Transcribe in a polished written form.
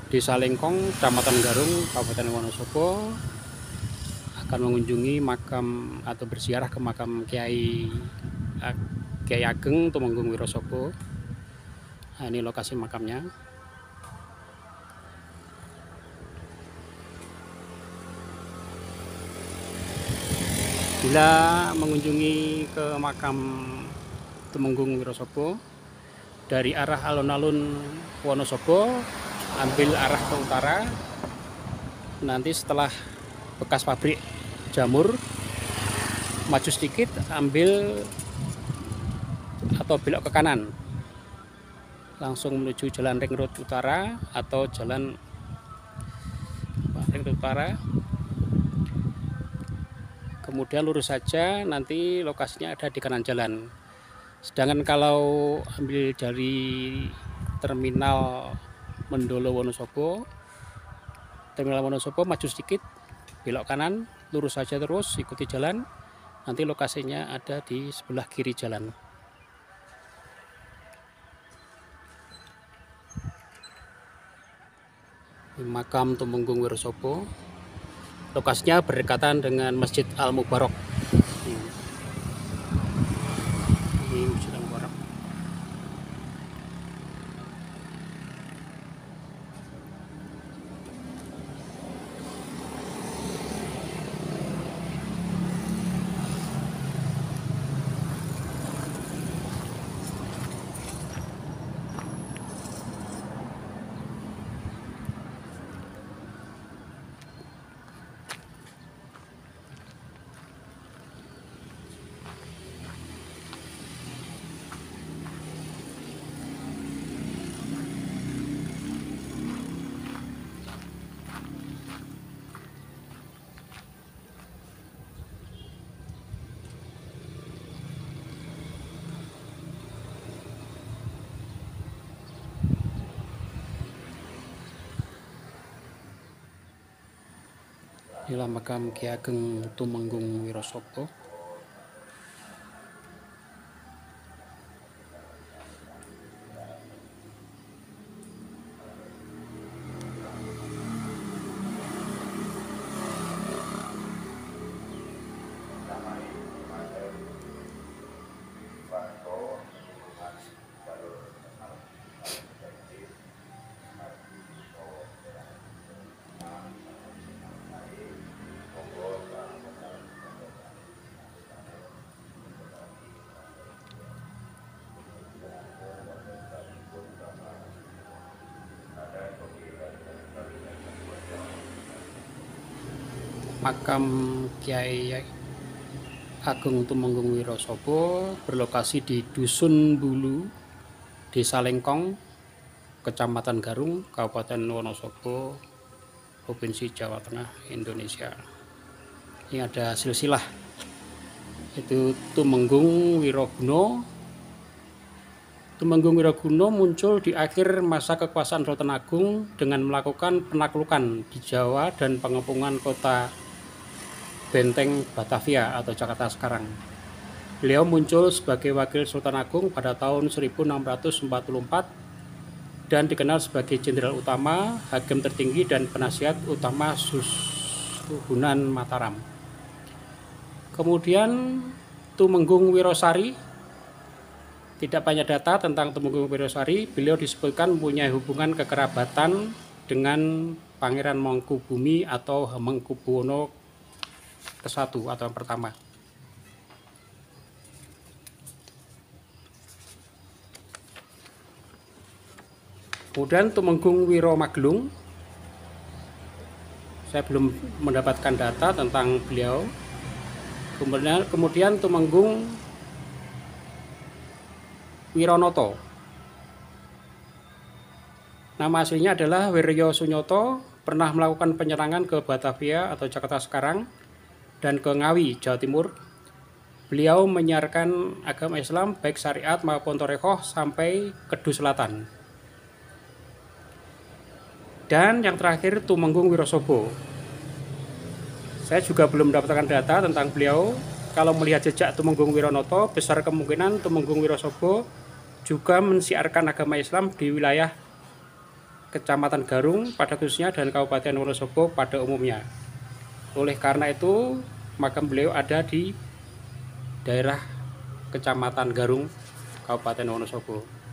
Desa Lengkong, Kecamatan Garung, Kabupaten Wonosobo, akan mengunjungi makam atau berziarah ke makam Kiai Ageng Tumenggung Wirosobo. Nah, ini lokasi makamnya. Bila mengunjungi ke makam Tumenggung Wirosobo, dari arah alun-alun Wonosobo, ambil arah ke utara. Nanti setelah bekas pabrik jamur, maju sedikit, ambil atau belok ke kanan, langsung menuju jalan Ring Road Utara atau jalan Ring Road Utara. Kemudian lurus saja, nanti lokasinya ada di kanan jalan. Sedangkan kalau ambil dari terminal Mendolo Wonosobo, maju sedikit, belok kanan, lurus saja terus, ikuti jalan. Nanti lokasinya ada di sebelah kiri jalan. Makam Tumenggung Wirosobo, lokasinya berdekatan dengan Masjid Al Mubarok. Ini Masjid Al Mubarok. Inilah makam Ki Ageng Tumenggung Wirosobo. Makam Kiai Ageng Tumenggung Wirosobo berlokasi di Dusun Bulu, Desa Lengkong, Kecamatan Garung, Kabupaten Wonosobo, Provinsi Jawa Tengah, Indonesia. Ini ada silsilah, itu Tumenggung Wiroguno. Tumenggung Wiroguno muncul di akhir masa kekuasaan Sultan Agung dengan melakukan penaklukan di Jawa dan pengepungan kota Benteng Batavia atau Jakarta sekarang. Beliau muncul sebagai wakil Sultan Agung pada tahun 1644 dan dikenal sebagai jenderal utama, hakim tertinggi, dan penasihat utama Susuhunan Mataram. Kemudian Tumenggung Wirosari, tidak banyak data tentang Tumenggung Wirosari. Beliau disebutkan mempunyai hubungan kekerabatan dengan Pangeran Mangkubumi atau Hamengkubuwono ke-1 atau yang pertama. Kemudian Tumenggung Wiromagelung, saya belum mendapatkan data tentang beliau. Kemudian Tumenggung Wironoto, nama aslinya adalah Wiryo Sunyoto, pernah melakukan penyerangan ke Batavia atau Jakarta sekarang dan ke Ngawi, Jawa Timur. Beliau menyiarkan agama Islam baik syariat maupun Torekoh sampai Kedu Selatan. Dan yang terakhir Tumenggung Wirosobo. Saya juga belum mendapatkan data tentang beliau. Kalau melihat jejak Tumenggung Wironoto, besar kemungkinan Tumenggung Wirosobo juga mensiarkan agama Islam di wilayah Kecamatan Garung pada khususnya dan Kabupaten Wonosobo pada umumnya. Oleh karena itu, makam beliau ada di daerah Kecamatan Garung, Kabupaten Wonosobo.